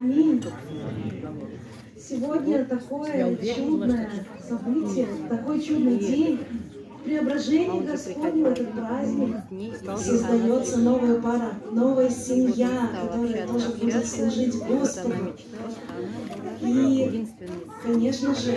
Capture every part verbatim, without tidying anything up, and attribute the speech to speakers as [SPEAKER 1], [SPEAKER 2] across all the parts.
[SPEAKER 1] Аминь. Сегодня такое чудное событие, такой чудный день. Преображение Господне в этот праздник создается новая пара, новая семья, которая тоже будет служить Господу. И, конечно же,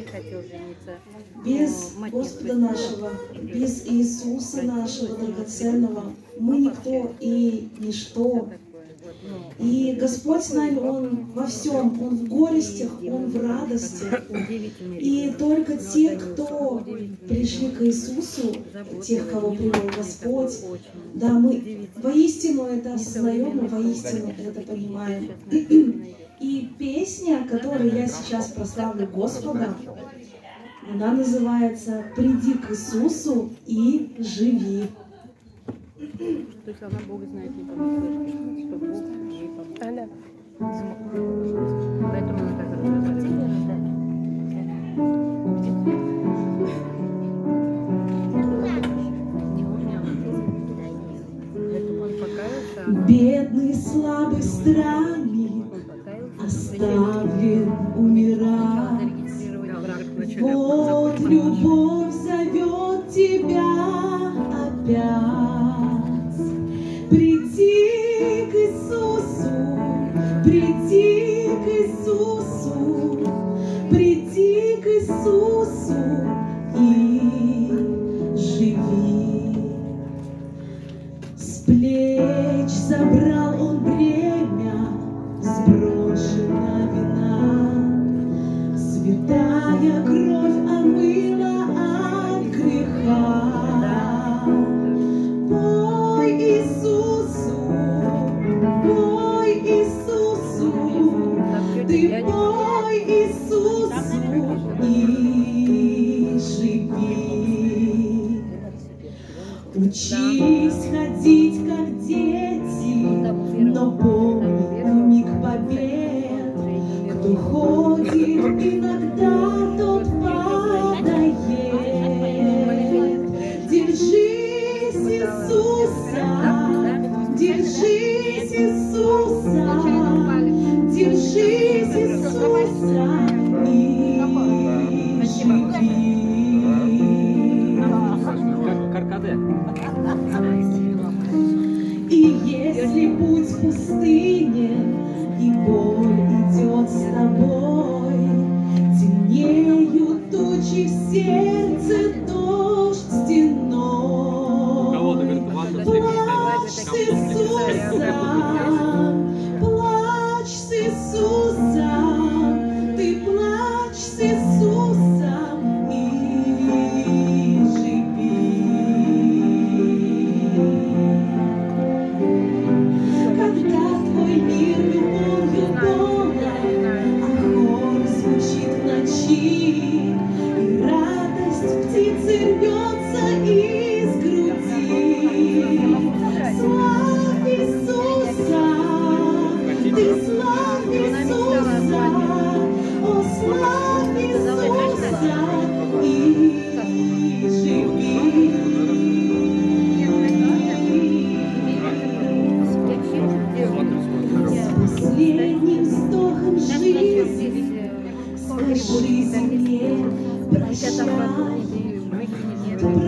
[SPEAKER 1] без Господа нашего, без Иисуса нашего драгоценного, мы никто и ничто. И Господь с нами, Он во всем, Он в горестях, Он в радости. И только те, кто пришли к Иисусу, тех, кого привел Господь, да, мы воистину это осознаем, мы воистину это понимаем. И песня, которую я сейчас прославлю Господа, она называется «Приди к Иисусу и живи».
[SPEAKER 2] То есть она Бога знает, не помнит, что Бог ей помог. Поэтому она так разговаривает.
[SPEAKER 1] Бедный, слабый странник, оставлен умирать. Вот любовь зовет тебя опять. Приди к Иисусу, приди к Иисусу, приди к Иисусу и живи. С плеч забрал Он бремя, сброшена вина, святая кровь омыла от греха. Пой Иисусу, пой Иисусу, ты пой Иисусу и живи. Учись ходить, как дети, но помни миг побед. Кто ходит иногда, тот падает. Держись Иисуса, держись Иисуса, держись Иисуса и живи. И если путь пустынен, и боль идет с тобой, темнеют тучи в сердце, дождь стеной. Плачь с Иисусом, плачь с Иисусом, ты плачь с Иисусом и живи. Когда твой мир любовью полон, а хор звучит в ночи, и радость птицы рвется из груди. Славь Иисуса, ты славь Иисуса, о, славь Иисуса и живи. С последним вздохом жизни скажи мне прощай.